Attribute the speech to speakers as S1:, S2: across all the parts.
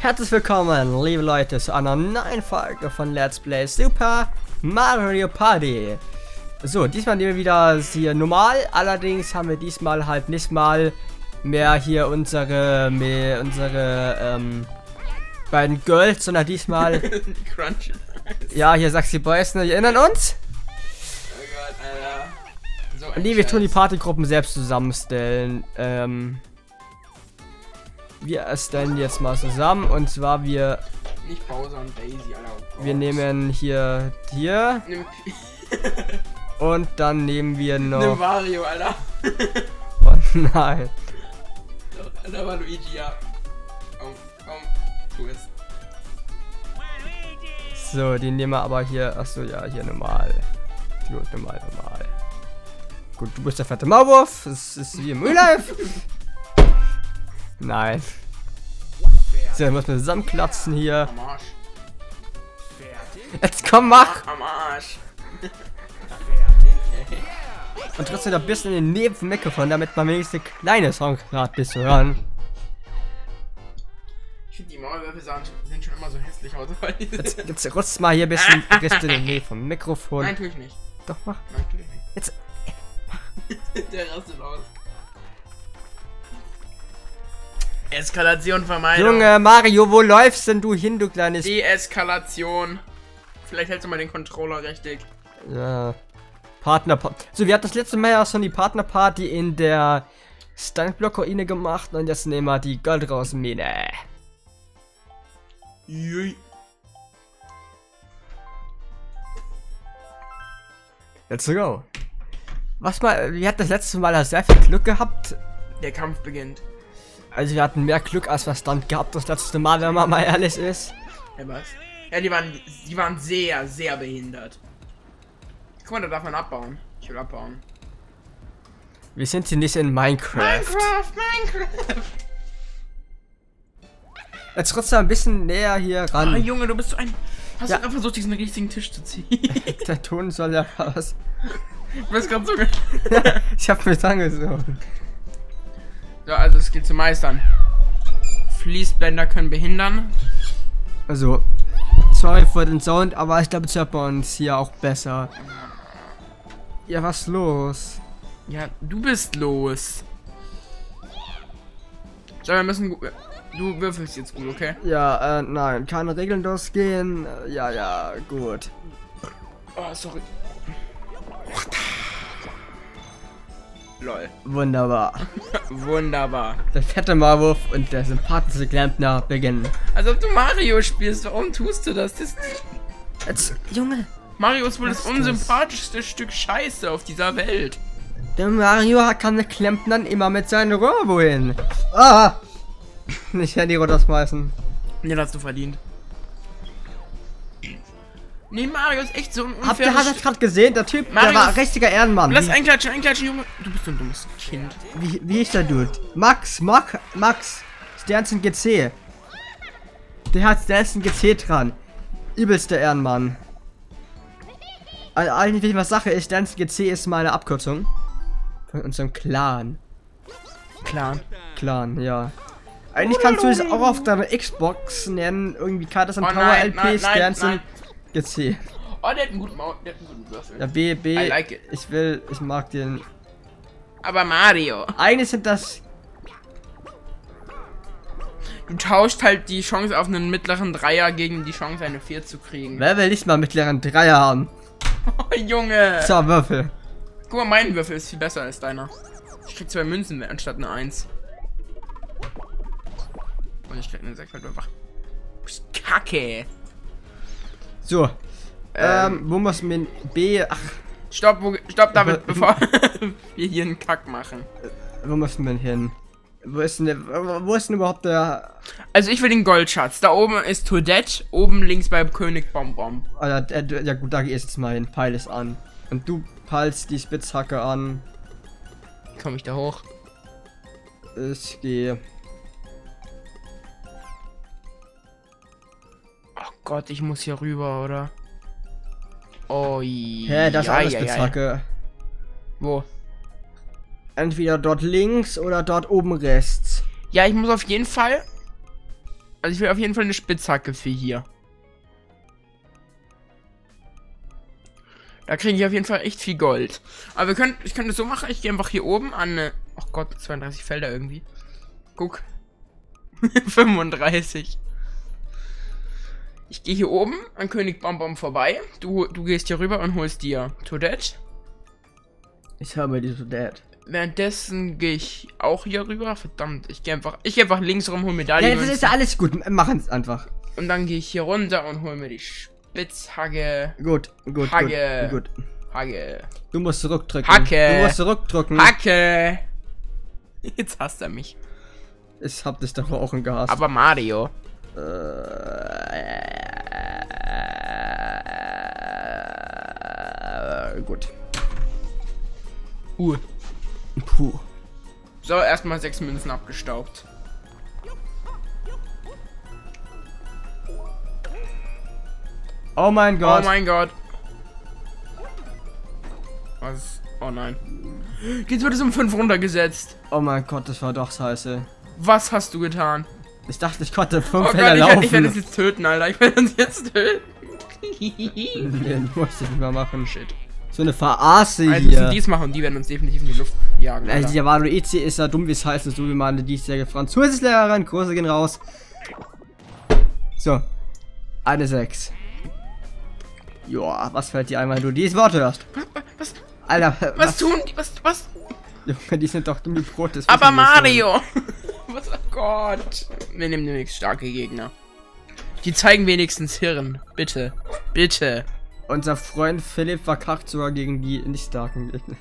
S1: Herzlich willkommen, liebe Leute, zu einer neuen Folge von Let's Play Super Mario Party. So, diesmal nehmen wir wieder hier normal, allerdings haben wir diesmal halt nicht mal mehr hier unsere beiden Girls, sondern diesmal
S2: Crunch.
S1: ja, hier Sexy Boys, ne, wir erinnern uns?
S2: Oh Gott, Alter. So ein
S1: Nee, wir tun die
S2: Scheiß.
S1: Partygruppen selbst zusammenstellen. Wir erstellen jetzt mal zusammen, und zwar wir
S2: Nicht Bowser und Daisy, Alter. Oh,
S1: wir nehmen hier
S2: Nimm
S1: und dann nehmen wir noch
S2: Mario, Alter.
S1: oh nein.
S2: Da war Luigi, ja. Komm, tu es.
S1: So, die nehmen wir aber hier, achso, ja, hier normal. Gut, normal. Gut, du bist der fette Maulwurf, das ist wie im Real Life. Nein. So, dann müssen wir zusammenklatzen hier.
S2: Am Arsch.
S1: Jetzt komm, mach!
S2: Am Arsch.
S1: Und trotzdem ein bisschen in den Neben vom Mikrofon, damit man wenigstens eine kleine Song gerade bis zu hören.
S2: Ich finde die Maulwürfe sehen schon immer so hässlich aus. Weil die
S1: Jetzt rutzt mal hier ein bisschen in den Nähe vom Mikrofon.
S2: Nein, tue ich nicht.
S1: Doch, mach.
S2: Nein, tue ich nicht.
S1: Jetzt.
S2: Der rastet aus. Eskalation vermeiden.
S1: Junge, Mario, wo läufst denn du hin, du kleines...
S2: Deeskalation. Vielleicht hältst du mal den Controller richtig.
S1: Ja. Partnerparty. So, wir hatten das letzte Mal ja schon die Partnerparty in der Stuntblock-Ruine gemacht, und jetzt nehmen wir die Goldrausenmine.
S2: Jui.
S1: Let's go. Wir hatten das letzte Mal ja sehr viel Glück gehabt.
S2: Der Kampf beginnt.
S1: Also wir hatten mehr Glück als Verstand gehabt das letzte Mal, wenn man mal ehrlich ist.
S2: Ja, was? Ja, die waren sehr, sehr behindert. Guck mal, da darf man abbauen. Ich will abbauen.
S1: Wir sind hier nicht in Minecraft.
S2: Minecraft!
S1: Jetzt trotzdem ein bisschen näher hier
S2: Ah,
S1: ran.
S2: Junge, du bist so ein... Hast
S1: Ja.
S2: du gerade versucht, diesen richtigen Tisch zu ziehen?
S1: Der Ton soll ja was.
S2: Du bist gerade so...
S1: Ich hab mich angesucht.
S2: So, also es geht zu meistern. Fließbänder können behindern.
S1: Also, sorry für den Sound, aber ich glaube, es hört bei uns hier auch besser. Ja, was los?
S2: Ja, du bist los. So, wir müssen... Du würfelst jetzt gut, okay?
S1: Ja, nein, keine Regeln losgehen. Ja, gut.
S2: Oh, sorry. Lol.
S1: Wunderbar.
S2: Wunderbar.
S1: Der fette Maulwurf und der sympathische Klempner beginnen.
S2: Als ob du Mario spielst, warum tust du das?
S1: Jetzt, Junge.
S2: Mario ist wohl das
S1: Was ist das?
S2: unsympathischste Stück Scheiße auf dieser Welt.
S1: Der Mario kann der Klempnern immer mit seinen Rohr wohin. Ah! Nicht Handy runterschmeißen.
S2: Ne, das hast du verdient. Nee, Mario ist echt so ein
S1: Habt ihr
S2: unfaires...
S1: das gerade gesehen? Der Typ,
S2: Mario
S1: der war
S2: ist-
S1: richtiger Ehrenmann.
S2: Lass einklatschen, Junge. Du bist so ein dummes Kind.
S1: Wie ist der Dude? Max, Sternchen GC. Der hat Sternchen GC dran. Übelster Ehrenmann. Eigentlich, was Sache ist, Sternchen GC ist meine Abkürzung. Von unserem Clan. Clan, ja. Eigentlich kannst du es auch auf deiner Xbox nennen. Irgendwie Karte und
S2: Oh
S1: Power
S2: nein,
S1: LP,
S2: nein,
S1: Sternchen
S2: nein.
S1: GC.
S2: Oh, der hat einen guten der hat einen guten Würfel.
S1: Ja, B.
S2: I like it.
S1: Ich mag den.
S2: Aber Mario,
S1: Eigentlich sind das.
S2: du tauscht halt die Chance auf einen mittleren Dreier gegen die Chance, eine 4 zu kriegen.
S1: Wer will nicht mal mittleren Dreier haben?
S2: Oh, Junge.
S1: So, Würfel.
S2: Guck mal, mein Würfel ist viel besser als deiner. Ich krieg 2 Münzen anstatt eine 1. Und ich krieg eine 6, weil du einfach... Du bist Kacke.
S1: So. Wo muss man B. Ach,
S2: Stopp, David, bevor wir hier einen Kack machen.
S1: wo muss man hin? Wo ist denn überhaupt der.
S2: Also ich will den Goldschatz. Da oben ist Toadette, oben links bei König Bonbon.
S1: Ja gut, da gehst jetzt mal hin. Peil es an. Und du peilst die Spitzhacke an.
S2: Komme ich da hoch?
S1: Ich gehe.
S2: Oh Gott, ich muss hier rüber, oder? Oh
S1: Hä, das ist auch eine Spitzhacke.
S2: Wo?
S1: Entweder dort links oder dort oben rechts.
S2: Ja, ich muss auf jeden Fall Also ich will auf jeden Fall eine Spitzhacke für hier. Da kriege ich auf jeden Fall echt viel Gold. Aber ich könnte es so machen, ich gehe einfach hier oben an... Oh Gott, 32 Felder irgendwie. Guck. 35. Ich gehe hier oben an König Bonbon vorbei. Du gehst hier rüber und holst dir Toadette.
S1: Ich habe die Toadette.
S2: Währenddessen gehe ich auch hier rüber. Verdammt, ich gehe einfach links rum, hol mir da die
S1: Ja, das ist alles gut. Machen es einfach.
S2: Und dann gehe ich hier runter und hol mir die Spitzhacke.
S1: Gut.
S2: Hacke. Hacke.
S1: Du musst zurückdrücken.
S2: Hacke.
S1: Du musst zurückdrücken.
S2: Hacke. Jetzt hasst er mich.
S1: Ich hab dich davor auch gehasst.
S2: Aber Mario.
S1: Gut.
S2: Puh. So, erstmal 6 Münzen abgestaubt.
S1: Oh mein Gott.
S2: Oh mein Gott. Was? Oh nein. Jetzt wird es um 5 runtergesetzt.
S1: Oh mein Gott, das war doch scheiße.
S2: Was hast du getan?
S1: Ich dachte, ich konnte 5
S2: Oh
S1: Felder
S2: Gott,
S1: laufen.
S2: ich werde es jetzt töten, Alter. Ich werde uns jetzt töten.
S1: Nee, musst du nicht mal machen. Shit. So eine Verarsche
S2: Also
S1: hier.
S2: müssen dies machen und die werden uns definitiv in die Luft jagen.
S1: Also
S2: Alter.
S1: die Javalo EC ist ja dumm wie es heißt, so wie meine diesjährige Französischlehrerin. Kurse gehen raus. So. Eine 6. Joa, was fällt dir ein, wenn du dieses Wort hörst?
S2: Was?
S1: Alter,
S2: Was tun die? Was?
S1: Junge, die sind doch dumm wie Brot. Das
S2: Aber
S1: wissen wir schon.
S2: Mario! Was? Oh Gott. Wir nehmen demnächst starke Gegner. Die zeigen wenigstens Hirn. Bitte. Bitte.
S1: Unser Freund Philipp verkackt sogar gegen die nicht starken Gegner.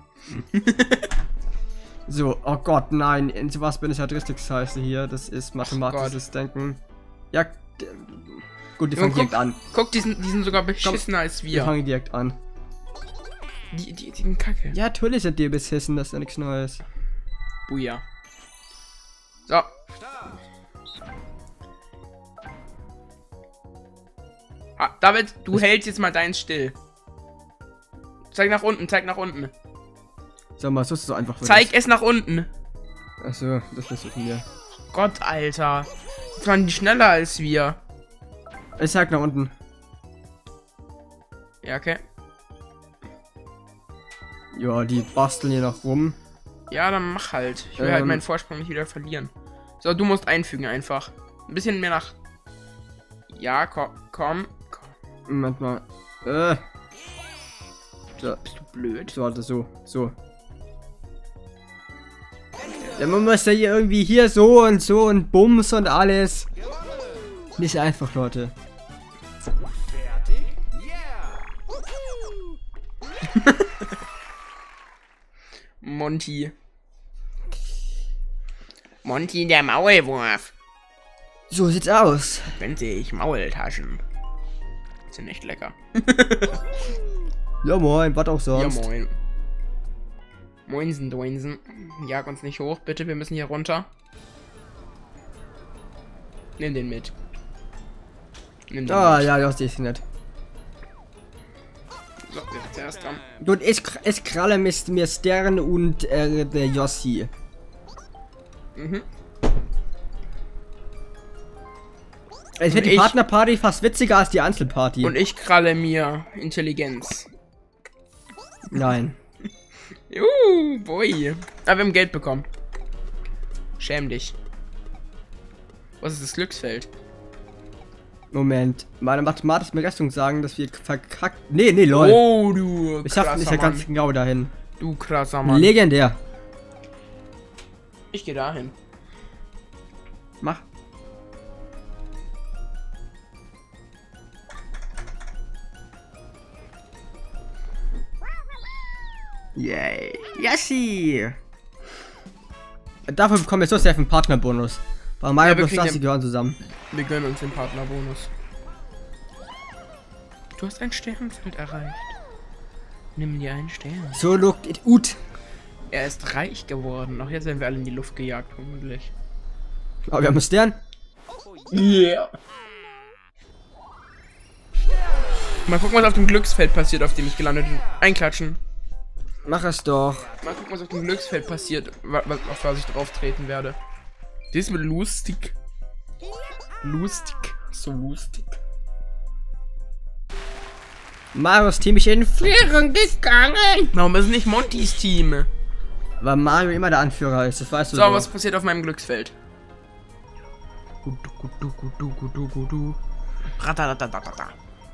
S1: So, oh Gott, nein. In sowas bin ich halt richtig scheiße hier. Das ist mathematisches Denken. Ja, gut, die fangen direkt an.
S2: Guck, die sind sogar beschissener als
S1: Die
S2: wir.
S1: fangen direkt an.
S2: Die sind kacke.
S1: Ja, natürlich sind die beschissen, das ist ja nichts Neues.
S2: Buja. So. Ah, David, du hältst jetzt mal deins still. Zeig nach unten, zeig nach unten.
S1: Sag mal, so ist es so einfach.
S2: Zeig es nach unten.
S1: Achso, das ist von mir.
S2: Gott, Alter. Jetzt waren die schneller als wir.
S1: Ich zeig nach unten.
S2: Ja, okay.
S1: Ja, die basteln hier noch rum.
S2: Ja, dann mach halt. Ich will halt meinen Vorsprung nicht wieder verlieren. So, du musst einfügen einfach. Ein bisschen mehr nach... Ja, komm.
S1: Moment mal. So.
S2: Bist du blöd?
S1: So, warte, so. Ja, man muss ja hier irgendwie hier so und Bums und alles. Nicht einfach, Leute.
S3: Fertig? Yeah!
S2: Monty, der Maulwurf.
S1: So sieht's aus.
S2: Wenn sich Maultaschen. Sind echt lecker.
S1: Ja moin, was auch sonst.
S2: Ja moin. Moinsen, Doinsen. Jag uns nicht hoch, bitte, wir müssen hier runter. Nimm den mit. Nimm den
S1: Ah
S2: mit.
S1: ja, das ist nett.
S2: So, wir sind zuerst dran.
S1: Gut, ich kralle mir Stern und der Yossi.
S2: Mhm.
S1: Ich finde die Partnerparty fast witziger als die Einzelparty.
S2: Und ich kralle mir Intelligenz.
S1: Nein.
S2: Boy. Aber wir haben Geld bekommen. Schäm dich. Was ist das Glücksfeld?
S1: Moment. Meine mathematischen Berechnungen sagen, dass wir verkackt. Nee, lol.
S2: Oh, du
S1: Wir schaffen nicht ja ganz genau dahin.
S2: Du krasser Mann.
S1: Legendär.
S2: Ich gehe dahin.
S1: Mach. Yay. Yassi. Dafür bekommen wir so sehr einen Partnerbonus. Weil Mario plus Lassi gehören zusammen.
S2: Wir gönnen uns den Partnerbonus. Du hast ein Sternfeld erreicht. Nimm dir einen Stern.
S1: So looked it ut.
S2: Er ist reich geworden. Auch jetzt werden wir alle in die Luft gejagt, hoffentlich.
S1: Aber wir haben einen Stern.
S2: Yeah. Mal gucken, was auf dem Glücksfeld passiert, auf dem ich gelandet bin. Einklatschen.
S1: Mach es doch.
S2: Mal gucken, was auf dem Glücksfeld passiert, auf was ich drauf treten werde. Das wird lustig. Lustig. So lustig.
S1: Marios Team ist in Führung gegangen.
S2: Warum ist nicht Montys Team?
S1: Weil Mario immer der Anführer ist, das weißt du
S2: So, was passiert auf meinem Glücksfeld? Ratatatatata.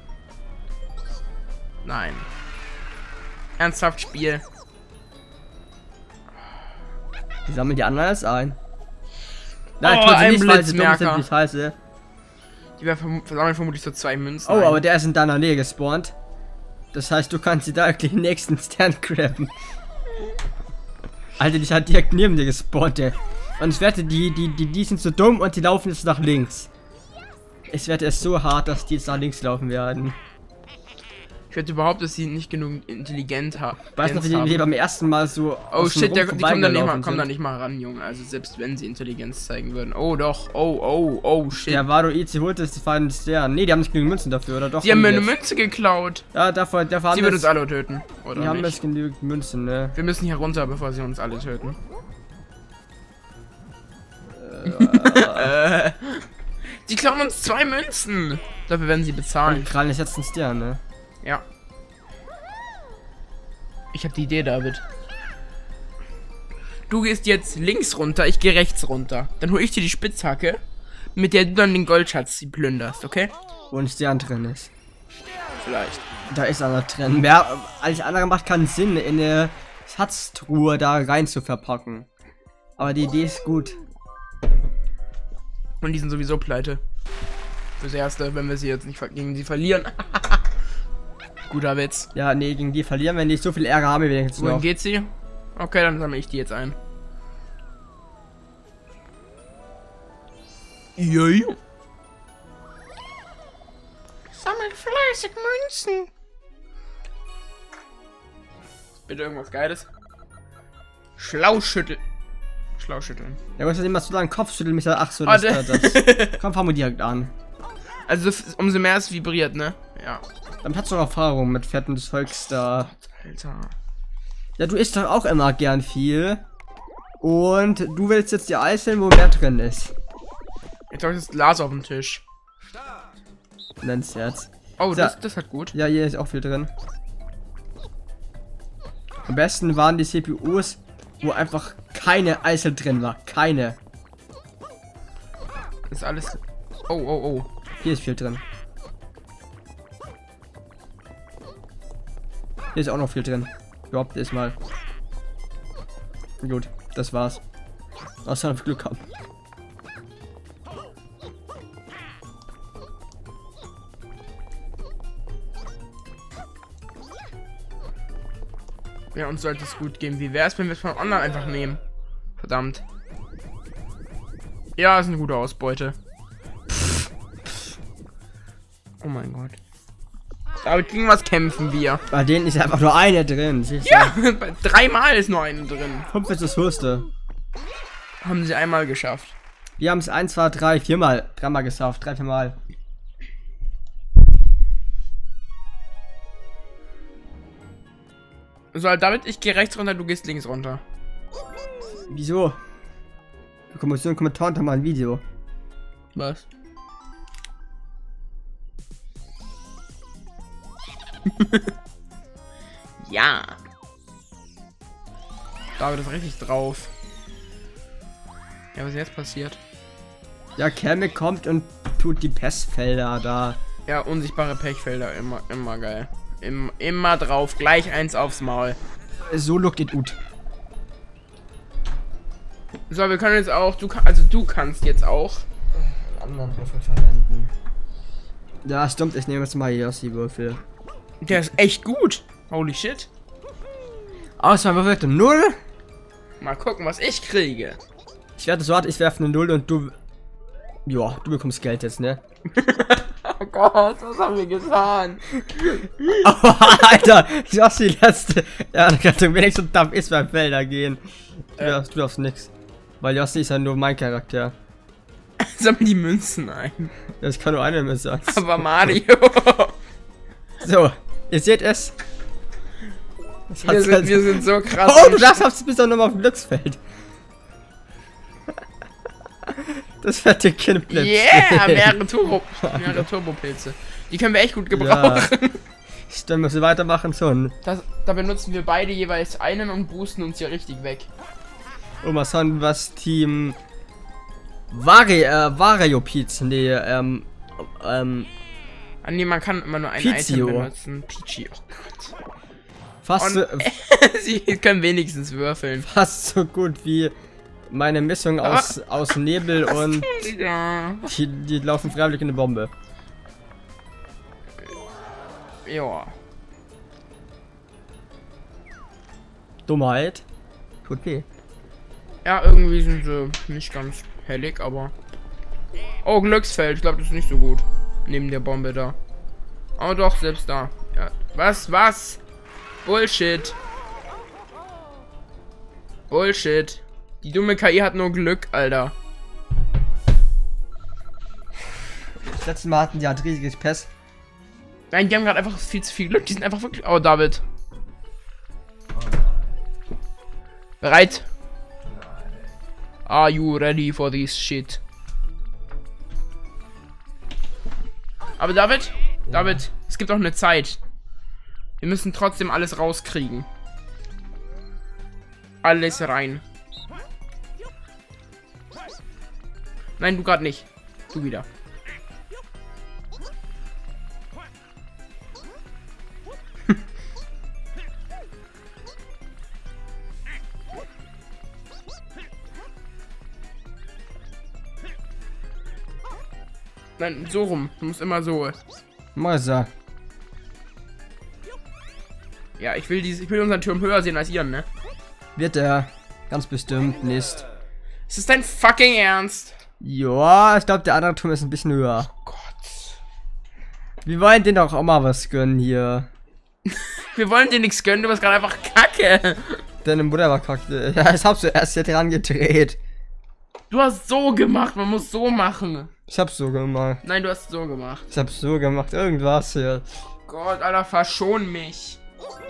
S2: Nein. Ernsthaft Spiel.
S1: Die sammeln die anderen alles ein. Nein,
S2: Oh,
S1: tun sie
S2: ein
S1: nicht, weil sie dumm
S2: Blitzmerker.
S1: sind, die Scheiße.
S2: Die versammeln vermutlich so 2 Münzen.
S1: Oh,
S2: ein.
S1: aber der ist in deiner Nähe gespawnt. Das heißt, du kannst sie direkt den nächsten Stern grabben. Alter, die hat direkt neben dir gespawnt, ey. Und ich wette, die sind so dumm und die laufen jetzt nach links. Ich wette es so hart, dass die jetzt nach links laufen werden.
S2: Ich wette überhaupt, dass sie nicht genug intelligent haben.
S1: Weißt du, wie die beim ersten Mal so.
S2: Oh shit, die kommen da
S1: vorbeigelaufen
S2: nicht mal ran, Junge. Also selbst wenn sie Intelligenz zeigen würden. Oh doch, oh shit.
S1: Der Wadoizi holt es die feinen Stern. Nee, die haben nicht genügend Münzen dafür, oder doch?
S2: Sie haben mir eine
S1: jetzt?
S2: Münze geklaut.
S1: Ja, davor
S2: Sie wird uns alle töten, oder
S1: Die haben
S2: nicht?
S1: jetzt genügend Münzen, ne?
S2: Wir müssen hier runter, bevor sie uns alle töten. Die klauen uns 2 Münzen. Dafür werden sie bezahlen.
S1: Krallen ist jetzt ein Stern, ne?
S2: Ja. Ich habe die Idee, David. Du gehst jetzt links runter, ich gehe rechts runter. Dann hole ich dir die Spitzhacke, mit der du dann den Goldschatz plünderst, okay?
S1: Wo ein Stern drin ist.
S2: Vielleicht.
S1: Da ist einer drin. Wer alles andere macht keinen Sinn, in eine Schatztruhe da rein zu verpacken. Aber die Idee ist gut.
S2: Und die sind sowieso pleite. Fürs Erste, wenn wir sie jetzt nicht gegen sie verlieren. Guter Witz.
S1: Ja, nee, gegen die verlieren, wenn die so viel Ärger haben, wie wir jetzt
S2: Wohin
S1: noch.
S2: geht sie? Okay, dann sammle ich die jetzt ein. Joi. Sammel fleißig Münzen. Bitte irgendwas Geiles. Schlauschütteln. Schlauschütteln.
S1: Ja, du musst immer so lange Kopf schütteln, mich sagt, ach so,
S2: Oh,
S1: das. Komm, fangen wir direkt an.
S2: Also umso mehr es vibriert, ne? Ja.
S1: Dann hast du noch Erfahrung mit fetten Zeugs da.
S2: Alter.
S1: Ja, du isst doch auch immer gern viel. Und du willst jetzt dir einzeln, wo mehr drin ist.
S2: Jetzt habe ich das Glas auf dem Tisch.
S1: Nenn's jetzt.
S2: Oh,
S1: So.
S2: das hat gut.
S1: Ja, hier ist auch viel drin. Am besten waren die CPUs, wo einfach keine Eisel drin war. Keine.
S2: Das ist alles. Oh.
S1: Hier ist viel drin. Hier ist auch noch viel drin. Überhaupt mal. Gut, das war's. Außer wir Glück haben.
S2: Ja, uns sollte es gut gehen. Wie wär's, wenn wir es von online einfach nehmen? Verdammt. Ja, ist eine gute Ausbeute. Oh mein Gott. Aber gegen was kämpfen wir?
S1: Bei denen ist einfach nur eine drin. Siehst du?
S2: Ja, 3-mal ist nur eine drin.
S1: 5 ist das höchste.
S2: Haben sie einmal geschafft.
S1: Wir haben es 1, 2, 3, 4 Mal. 3 Mal geschafft. 3, 4 Mal.
S2: So, David, ich gehe rechts runter, du gehst links runter.
S1: Wieso? Die Kommission Kommentar unter mein Video.
S2: Was? Ja. David ist richtig drauf. Ja, was ist jetzt passiert?
S1: Ja, Kermit kommt und tut die Pestfelder da.
S2: Ja, unsichtbare Pechfelder, immer geil. Immer drauf, gleich eins aufs Maul.
S1: So lookt it gut.
S2: So, wir können jetzt auch, du kannst jetzt auch.
S1: Anderen Würfel verwenden. Ja, stimmt, ich nehme jetzt mal hier aus die Würfel.
S2: Der ist echt gut. Holy shit.
S1: Auswahlwürfel 0.
S2: Mal gucken, was ich kriege.
S1: Ich werde so hart, ich werfe eine 0 und du. Ja, du bekommst Geld jetzt, ne?
S2: Oh Gott, was haben wir getan?
S1: Oh, Alter, ich hast die letzte. Ja, da kannst du wenigstens darf ist beim Felder gehen. Du darfst nix. Weil Jossi ist ja nur mein Charakter.
S2: Sammel die Münzen ein.
S1: Das kann nur eine Münze sein.
S2: Aber Mario.
S1: So, ihr seht es.
S2: Wir sind so krass.
S1: Oh, du darfst bis doch nochmal auf dem Glücksfeld. Das hat der Kindblitz.
S2: Yeah, mehrere Turbopilze. Die können wir echt gut gebrauchen.
S1: Stimmt, müssen wir weitermachen schon.
S2: Da benutzen wir beide jeweils einen und boosten uns hier richtig weg.
S1: Oh, mal schauen, was Team Variopiz, nee,
S2: nee, man kann immer nur ein
S1: Pizio.
S2: Item benutzen. Peachy, oh Gott.
S1: Fast so,
S2: Sie können wenigstens würfeln.
S1: fast so gut wie meine Mischung aus Nebel und
S2: Ja.
S1: die laufen freiwillig in eine Bombe.
S2: Ja.
S1: Dummheit. Tut weh.
S2: Ja, irgendwie sind sie nicht ganz hellig, aber... Oh, Glücksfeld. Ich glaube, das ist nicht so gut. Neben der Bombe da. Aber doch, selbst da. Ja. Was? Bullshit. Bullshit. Die dumme KI hat nur Glück, Alter.
S1: Das letzte Mal hatten die halt riesiges Pest.
S2: Nein, die haben gerade einfach viel zu viel Glück. Die sind einfach wirklich... Oh, David. Bereit? Are you ready for this shit? Aber David, es gibt auch eine Zeit. Wir müssen trotzdem alles rauskriegen. Alles rein. Nein, du gerade nicht. Du wieder. Nein, so rum. Du musst immer so.
S1: Mäuser.
S2: Ja, ich will unseren Turm höher sehen als ihren, ne?
S1: Wird er. Ganz bestimmt nicht.
S2: Ist das dein fucking Ernst?
S1: Ja, ich glaube, der andere Turm ist ein bisschen höher.
S2: Oh Gott.
S1: Wir wollen denen doch auch mal was gönnen hier.
S2: Wir wollen dir nichts gönnen, du bist gerade einfach kacke.
S1: Deine Mutter war kacke. Ja, das hast du erst hier dran gedreht.
S2: Du hast so gemacht, man muss so machen.
S1: Ich hab's so gemacht.
S2: Nein, du hast so gemacht.
S1: Ich hab's so gemacht. Irgendwas hier.
S2: Gott, Alter, verschon mich.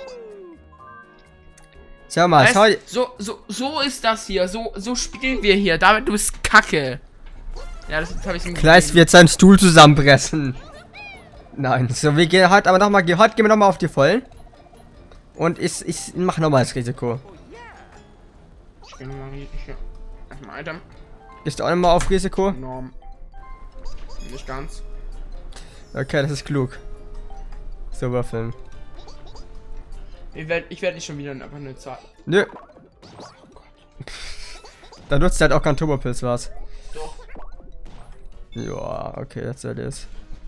S1: Schau mal,
S2: Weißt, so ist das hier. So spielen wir hier. David, du bist kacke. Ja, das habe ich ihm
S1: Kleist wird seinen Stuhl zusammenpressen. Nein, so, wir gehen heute aber nochmal, heute gehen wir nochmal auf die Vollen. Und ich mache nochmal das Risiko.
S2: Ich bin mal hier. Erstmal Item.
S1: Ist auch nochmal auf Risiko?
S2: Norm. Nicht ganz.
S1: Okay, das ist klug. So, würfeln.
S2: Ich werd nicht schon wieder einfach eine Zahl.
S1: Nö. Da nutzt halt auch kein Turbopilz, was?
S2: Doch.
S1: Ja, okay, das soll das.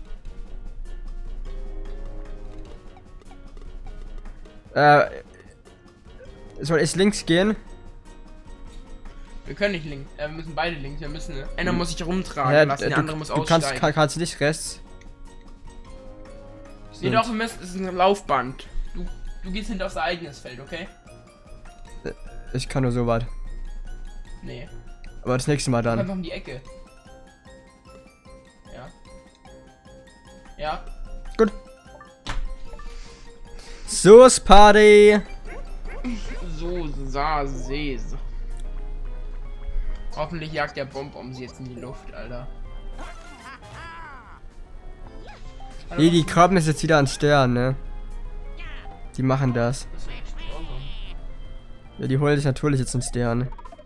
S1: Soll ich links gehen?
S2: Wir können nicht links. Wir müssen beide links. Wir müssen. Einer muss sich rumtragen
S1: Ja,
S2: lassen, der andere muss
S1: du
S2: aussteigen.
S1: kannst nicht rechts.
S2: Nee, doch, wir müssen. Es ist ein Laufband. Du gehst hinter aufs eigenes Feld, okay?
S1: Ich kann nur so weit.
S2: Nee.
S1: Aber das nächste Mal
S2: Dann.
S1: dann.
S2: Einfach um die Ecke. Ja. Ja.
S1: Gut. Sus Party.
S2: So, Sases. Hoffentlich jagt der Bonbon sie jetzt in die Luft, Alter.
S1: Nee, die kommen jetzt wieder an Stern, ne? Die machen das. Ja, die holen sich natürlich jetzt einen Stern.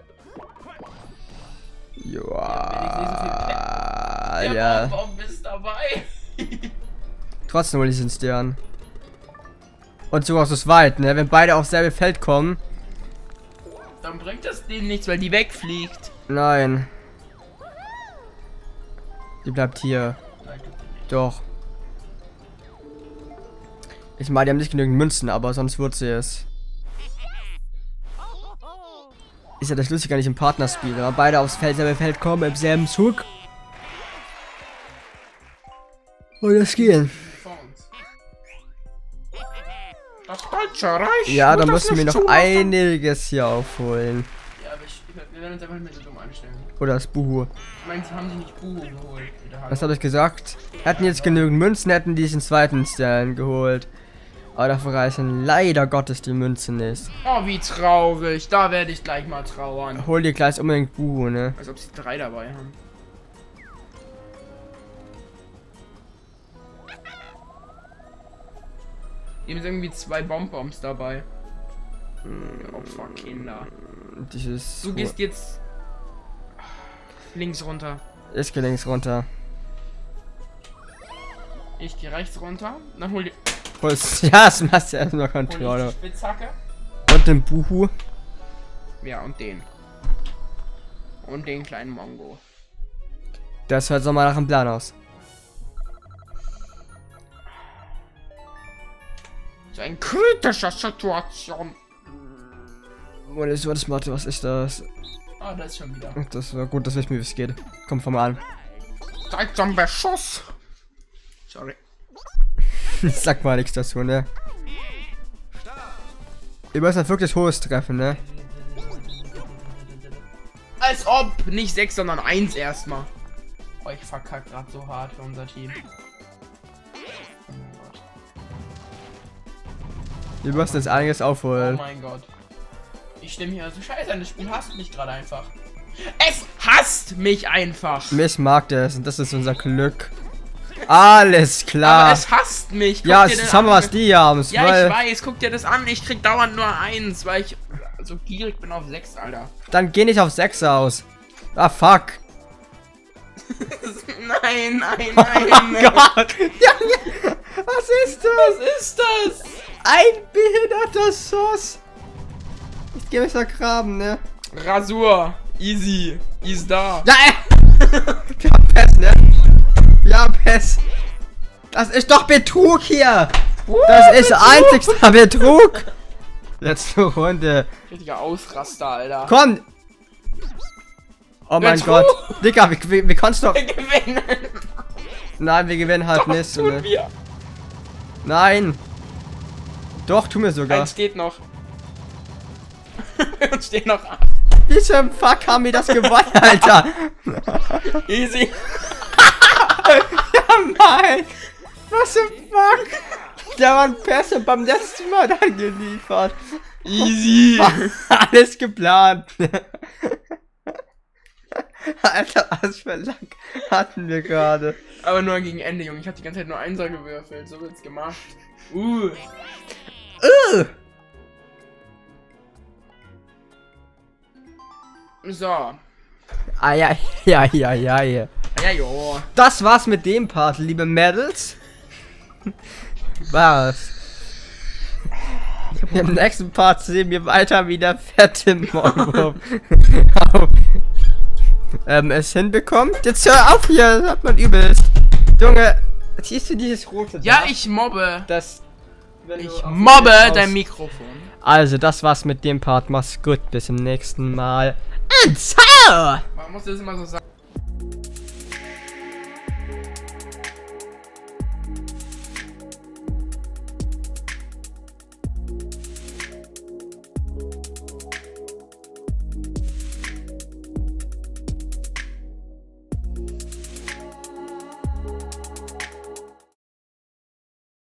S1: Joa.
S2: Der
S1: Ja.
S2: Bonbon ist dabei.
S1: Trotzdem hol ich den Stern. Und sogar so weit, ne? Wenn beide aufs selbe Feld kommen.
S2: Dann bringt das denen nichts, weil die wegfliegt.
S1: Nein. Die bleibt hier. Doch. Ich meine, die haben nicht genügend Münzen, aber sonst wird sie es. Ist ja das Lustige gar nicht im Partnerspiel, aber beide aufs selbe Feld kommen, im selben Zug. Und das gehen.
S2: Das Deutsche Reich.
S1: Ja, da müssen wir noch einiges hier aufholen.
S2: Ja, aber wir werden uns einfach nicht mehr so dumm anstellen.
S1: Oder das Buhu.
S2: Ich meine, sie haben sie nicht Buhu geholt.
S1: Was habe ich gesagt? Hätten jetzt genügend Münzen, hätten die sich den zweiten Stern geholt. Aber dafür reichen leider Gottes die Münzen nicht.
S2: Oh, wie traurig. Da werde ich gleich mal trauern.
S1: Hol dir gleich unbedingt Buhu, ne?
S2: Als ob sie 3 dabei haben. Ihm sind irgendwie 2 Bonbons dabei. Opferkinder.
S1: Dieses.
S2: Du gehst jetzt links runter.
S1: Ich geh links runter.
S2: Ich gehe rechts runter. Dann hol die
S1: Ja, das machst du erstmal
S2: hol
S1: Controller.
S2: ich die Spitzhacke.
S1: Und den Buhu.
S2: Ja, und den. Und den kleinen Mongo.
S1: Das hört so mal nach einem Plan aus.
S2: So ein kritischer Situation.
S1: Was macht, was ist das?
S2: Ah, das ist schon wieder.
S1: Das war gut, dass ich mir wie es geht. Komm, fang mal an.
S2: Zeit zum Beschuss. Sorry.
S1: Sag mal nichts dazu, ne? Ihr müsst ein wirklich hohes treffen, ne?
S2: Als ob! Nicht 6, sondern 1 erstmal. Oh, ich verkack gerade so hart für unser Team. Oh mein Gott.
S1: Wir müssen jetzt einiges
S2: Oh
S1: aufholen.
S2: mein Gott. Ich stimme hier also scheiße an. Das Spiel hasst mich gerade einfach. Es hasst mich einfach!
S1: Mich mag das und das ist unser Glück. Alles klar.
S2: Aber es hasst mich! Guck
S1: Ja,
S2: dir
S1: es
S2: den
S1: ist Hammer,
S2: an.
S1: was die haben.
S2: Ja, ich weiß, guck dir das an. Ich krieg dauernd nur 1, weil ich so gierig bin auf 6, Alter.
S1: Dann geh nicht auf 6 aus. Ah, fuck.
S2: Nein, nein,
S1: Oh
S2: nein.
S1: Gott. Junge, was ist das?
S2: Was ist das?
S1: Ein behinderter Sauce. Ich geh mich vergraben, ne?
S2: Rasur. Easy. Ist da.
S1: Ja, wir haben Pest, ne? Wir haben Pest. Das ist doch Betrug hier. Das ist einzigster Betrug. Letzte Runde.
S2: Richtiger Ausraster, Alter.
S1: Komm. Oh mein
S2: Betrug.
S1: Gott. Digga, wir konntest doch...
S2: Wir gewinnen.
S1: Nein, wir gewinnen halt nicht.
S2: Tun
S1: Ne?
S2: wir.
S1: Nein. Doch, tun wir sogar.
S2: Eins geht noch. Uns stehen noch 8.
S1: Wie zum Fuck haben wir das gewonnen, Alter?
S2: Easy.
S1: Ja, Mann. Was zum Fuck? Der war ein Pässe beim letzten Mal dann geliefert.
S2: Easy.
S1: War alles geplant. Alter, was für Lack hatten wir gerade.
S2: Aber nur gegen Ende, Junge. Ich hab die ganze Zeit nur 1er gewürfelt. So wird's gemacht. So.
S1: Ah, ja. Ja,
S2: Jo.
S1: Das war's mit dem Part, liebe Mädels. Was? Im nächsten Part sehen wir weiter, wie der fette Mongo es hinbekommt. Jetzt hör auf hier, das hat man übelst. Junge, siehst du dieses rote?
S2: Ja,
S1: da?
S2: ich mobbe.
S1: Das. wenn du
S2: Ich
S1: auf
S2: mobbe
S1: den
S2: dein
S1: schaust.
S2: Mikrofon.
S1: Also, das war's mit dem Part. Mach's gut, bis zum nächsten Mal. Und ciao!
S2: Man muss das immer so sagen.